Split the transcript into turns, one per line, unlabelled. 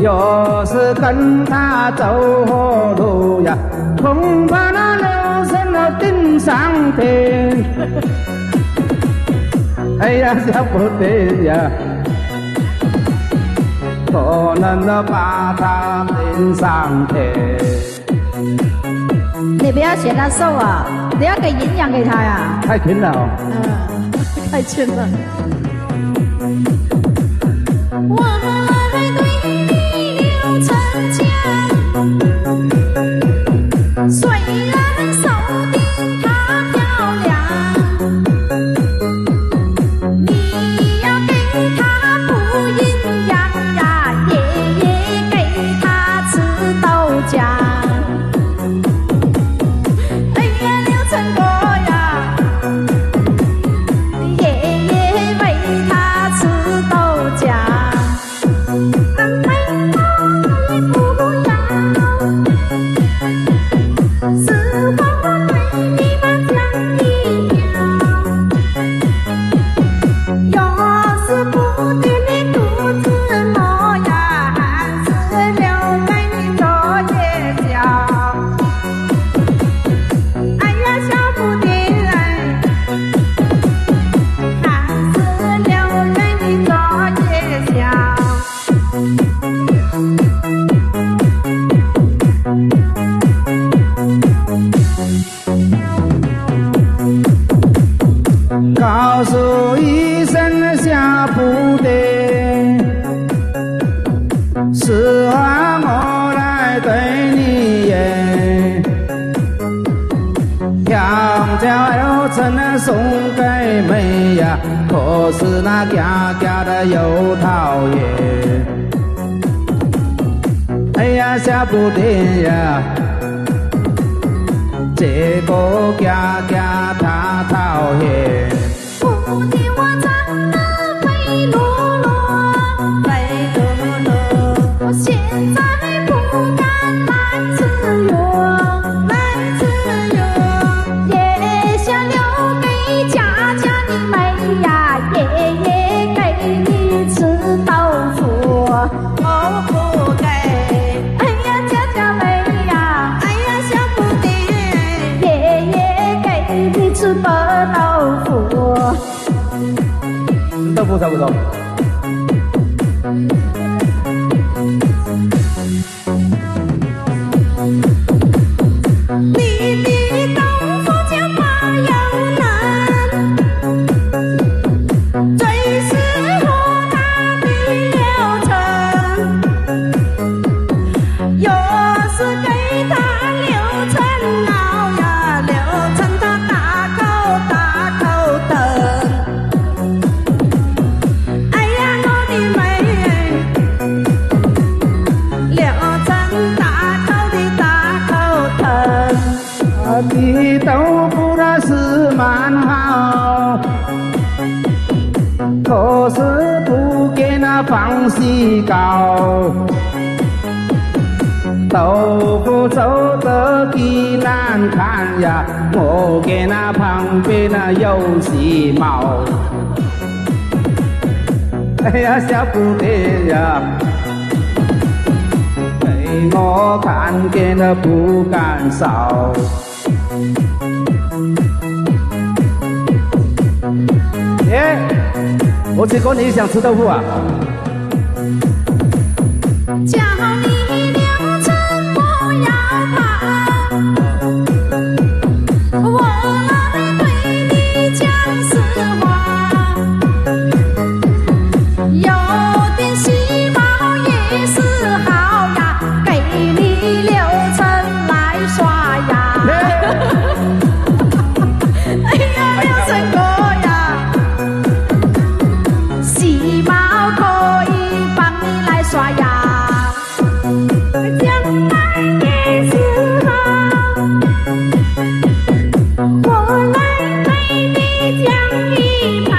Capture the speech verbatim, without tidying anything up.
要是跟他走火路呀，恐怕那流程都顶上天。哎呀，小不得呀，可能要把他顶上天。
你不要嫌他瘦啊，你要给营养给他呀。
太轻了哦。
嗯，太轻了。
我来对你留成家，虽然手顶它漂亮，你要给它补营养呀，爷爷给它吃豆浆。哎呀，刘成国呀，爷爷喂它吃豆浆。
告诉医生下不得，实话我来对你言。香蕉有成送给妹呀，可是那家家的又讨厌。哎呀，下不得呀，这个家家他讨厌。
不听我唱的飞罗罗，飞罗罗，我现在不敢来自由，来自由，也想留给家家的妹呀，爷爷给你吃豆腐，我不给。哎呀，家家妹呀，哎呀，想不得，爷爷给你吃白豆腐。
豆腐差不多。
你的豆腐叫花又嫩，最适合它的流程。要是给它流程熬呀，流程它大口大口等。哎呀，我的妹，流程大口的大口疼。
我的豆腐它是蛮好，可是不给那放细膏。豆腐做得极难看呀，我给那旁边那有细毛。哎呀，小不得呀，给我看见了不敢烧。耶，我结果你想吃豆腐啊？
叫你流程不要怕，我来对你讲实话，有点细毛也是好呀，给你流程来刷牙。哎呀，流程哥呀，细毛可以帮你来刷牙。将来也是好，我来对你讲一